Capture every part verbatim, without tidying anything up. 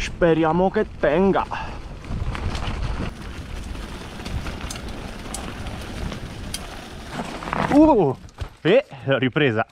Speriamo che tenga. Uh, e l'ho ripresa.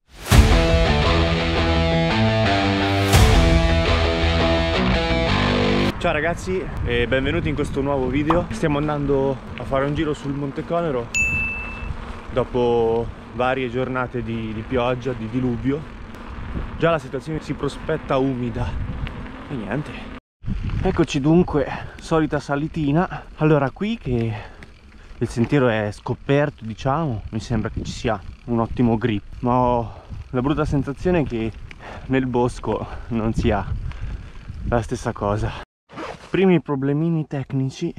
Ciao ragazzi e benvenuti in questo nuovo video. Stiamo andando a fare un giro sul Monte Conero dopo varie giornate di, di pioggia, di diluvio. Già la situazione si prospetta umida e niente. Eccoci dunque, solita salitina. Allora, qui che il sentiero è scoperto, diciamo, mi sembra che ci sia un ottimo grip, ma ho la brutta sensazione che nel bosco non sia la stessa cosa. Primi problemini tecnici.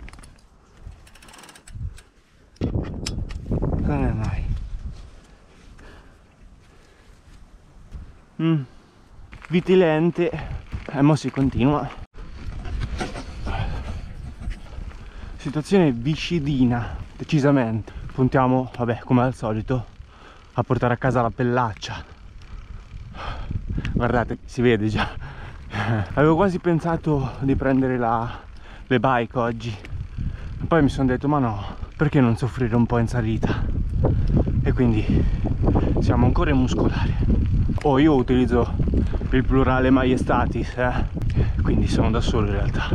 Come mai? Mm. Vitilente. E mo si continua. Situazione viscidina, decisamente. Puntiamo, vabbè, come al solito, a portare a casa la pellaccia. Guardate, si vede già. Avevo quasi pensato di prendere la, le bike oggi, poi mi sono detto ma no, perché non soffrire un po' in salita? E quindi siamo ancora in muscolare. Oh, io utilizzo il plurale maiestatis, eh? Quindi sono da solo in realtà.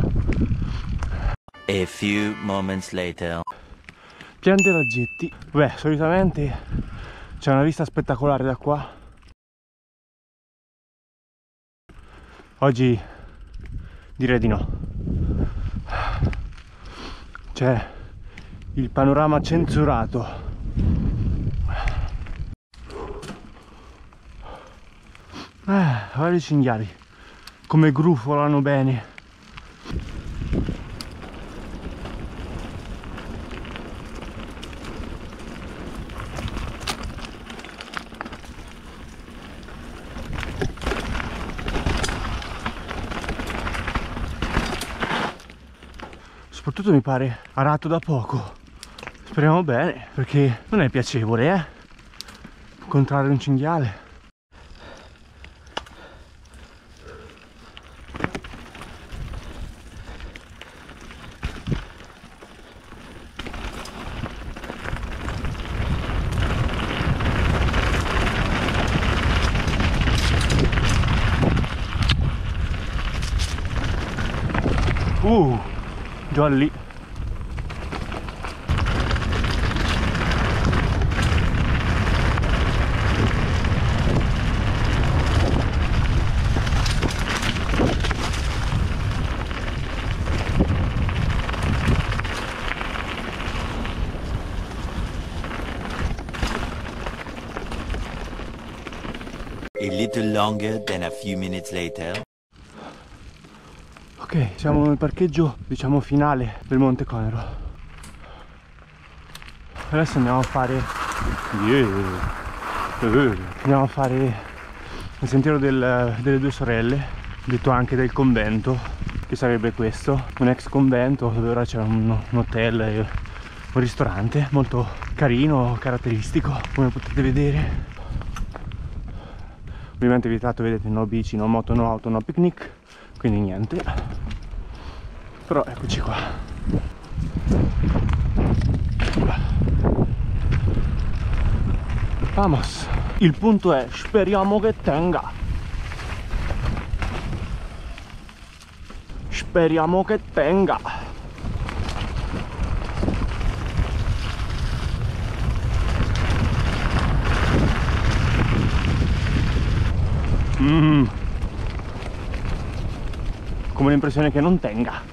A few moments later. Piante e raggetti. Beh, solitamente c'è una vista spettacolare da qua. Oggi direi di no. C'è il panorama censurato. Eh, guarda i cinghiali come grufolano bene. Soprattutto mi pare arato da poco. Speriamo bene, perché non è piacevole, eh? Incontrare un cinghiale. Uh, già lì. A little longer than a few minutes later. Ok, siamo nel parcheggio, diciamo, finale del Monte Conero. Adesso andiamo a fare yeah. uh. andiamo a fare il sentiero del, delle due sorelle, detto anche del convento, che sarebbe questo, un ex convento dove ora c'è un, un hotel e un ristorante molto carino, caratteristico, come potete vedere. Ovviamente vietato, vedete, no bici, no moto, no auto, no picnic, quindi niente. Però eccoci qua. Vamos. Il punto è, speriamo che tenga. Speriamo che tenga. Mm. Come l'impressione che non tenga.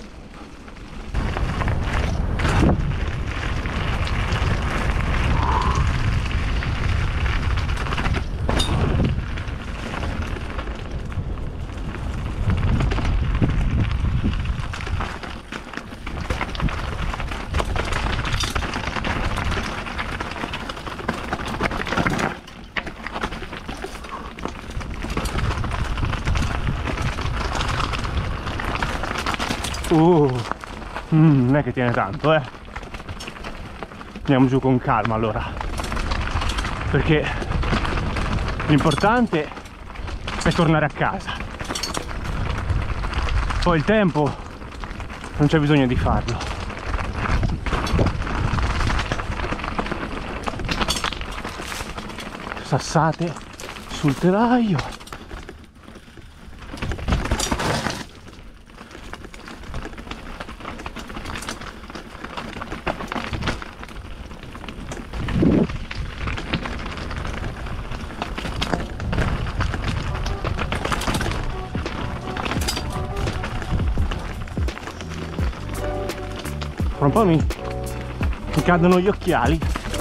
Uh, mm, non è che tiene tanto, eh. Andiamo giù con calma allora, perché l'importante è tornare a casa. Poi il tempo non c'è bisogno di farlo. Sassate sul telaio. Fra un po' mi, mi cadono gli occhiali.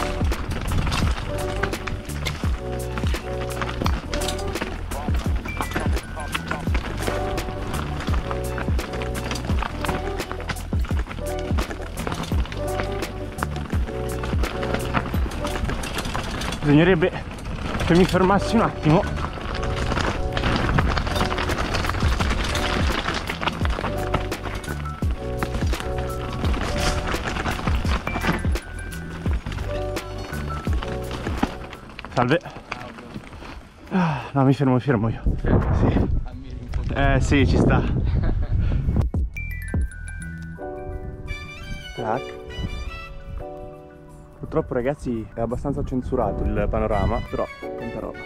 Bisognerebbe che mi fermassi un attimo. Salve. Ah, no, mi fermo, mi fermo io. Sì. Eh sì, ci sta. Tac. Purtroppo ragazzi è abbastanza censurato il panorama, però tanta roba.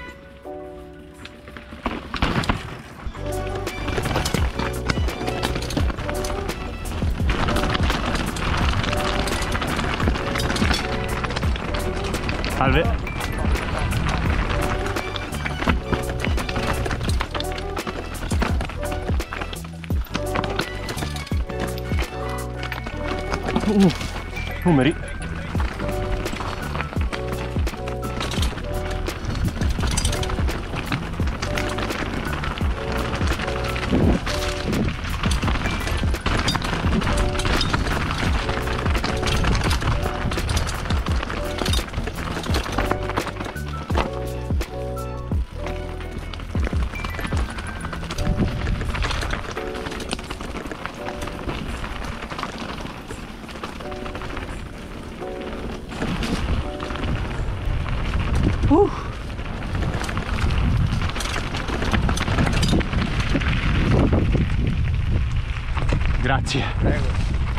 Salve. Uh, numeri. Uh. Grazie. Prego.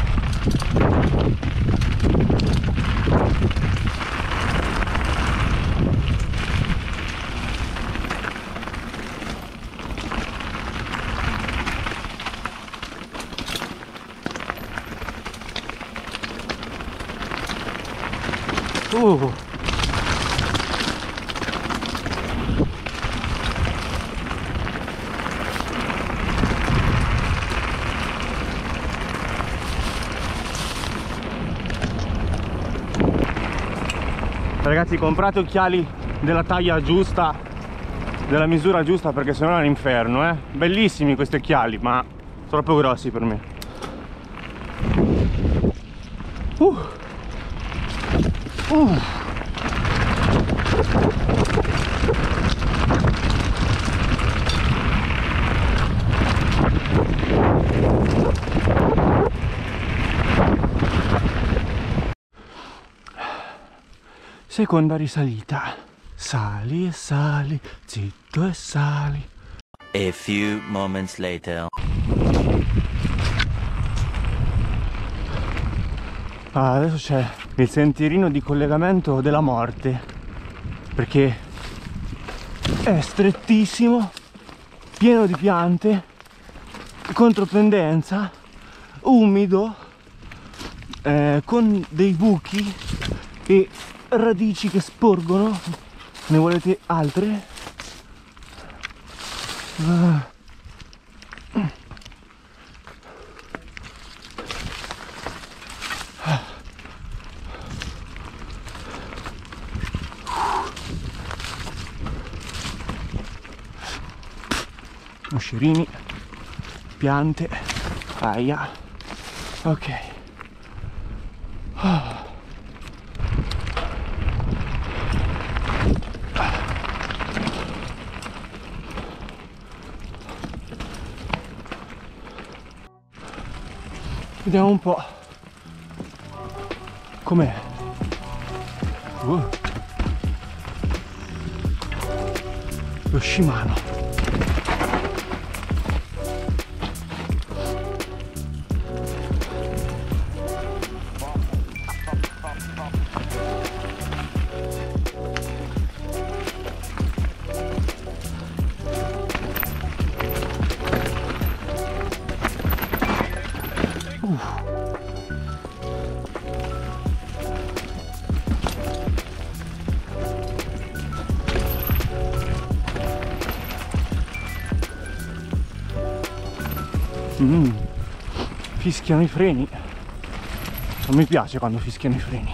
Uh. Ragazzi, comprate occhiali della taglia giusta, della misura giusta, perché sennò è l'inferno, eh. Bellissimi questi occhiali, ma sono troppo grossi per me. Uh. Uh. Seconda risalita. Sali e sali, zitto e sali. A few moments later. Ah, adesso c'è il sentierino di collegamento della morte, perché è strettissimo, pieno di piante, contropendenza, umido, eh, con dei buchi e radici che sporgono. Ne volete altre? Uh. Moscerini, piante, aia. Ok. Oh. Vediamo un po' com'è. Uh. Lo Shimano. Mm. Fischiano i freni. Non mi piace quando fischiano i freni.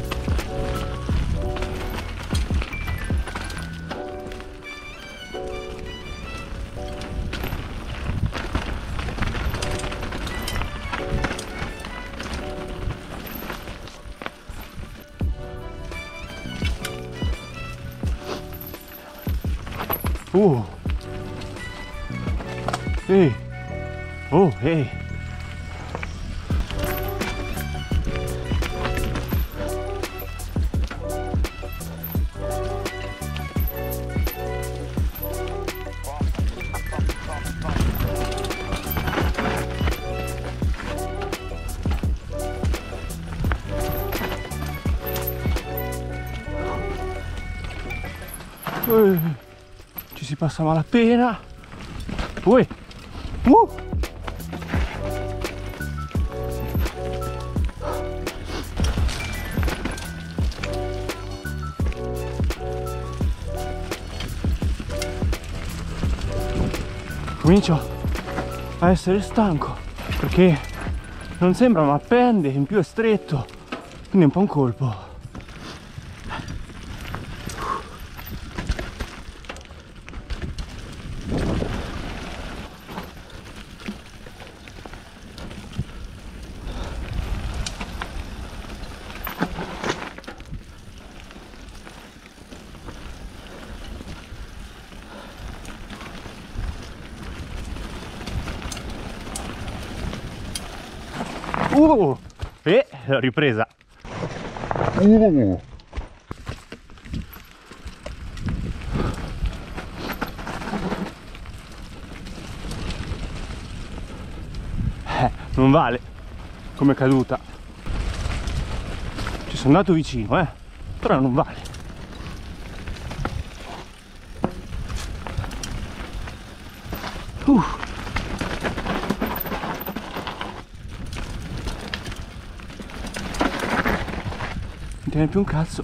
Uh. Ehi. Oh, ehi. Eh, ci si passa a malapena. Poi uh. Comincio a essere stanco perché non sembra, ma pende, in più è stretto, quindi è un po' un colpo. Uh, e l'ho ripresa. Uh. Eh, non vale come caduta. Ci sono andato vicino, eh, però non vale. Uh. Non tiene più un cazzo.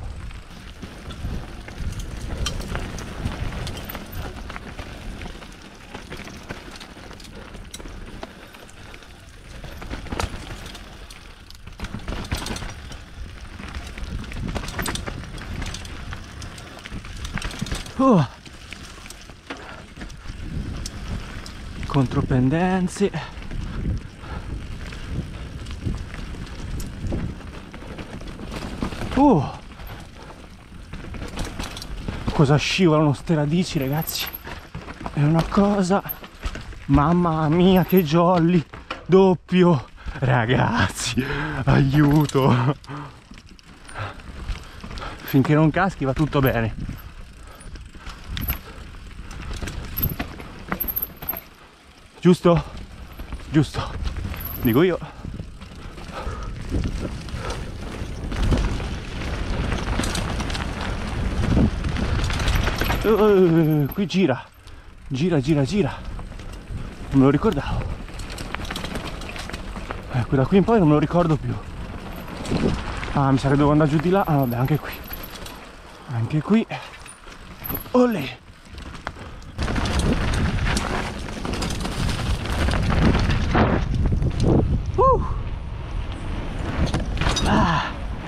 Uh. Contropendenze. Uh. Cosa scivolano ste radici, ragazzi? È una cosa, mamma mia, che jolly doppio, ragazzi, aiuto. Finché non caschi va tutto bene. Giusto? Giusto, dico io. Uh, qui gira, gira, gira, gira. Non me lo ricordavo. Ecco, da qui in poi non me lo ricordo più. Ah, mi sa che devo andare giù di là. Ah, vabbè, anche qui. Anche qui. Olè. Uh. Ah.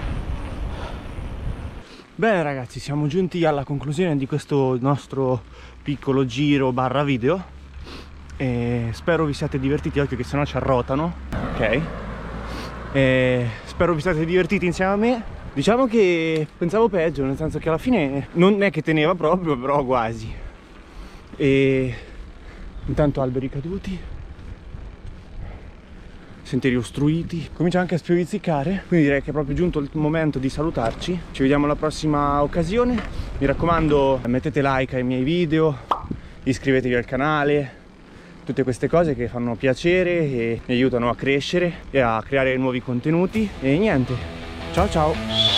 Bene ragazzi, siamo giunti alla conclusione di questo nostro piccolo giro barra video e spero vi siate divertiti, occhio che sennò ci arrotano, ok? E spero vi siate divertiti insieme a me. Diciamo che pensavo peggio, nel senso che alla fine non è che teneva proprio, però quasi. E intanto alberi caduti, sentieri ostruiti, comincia anche a spiovizzicare, quindi direi che è proprio giunto il momento di salutarci. Ci vediamo alla prossima occasione. Mi raccomando, mettete like ai miei video, iscrivetevi al canale, tutte queste cose che fanno piacere e mi aiutano a crescere e a creare nuovi contenuti. E niente, ciao ciao!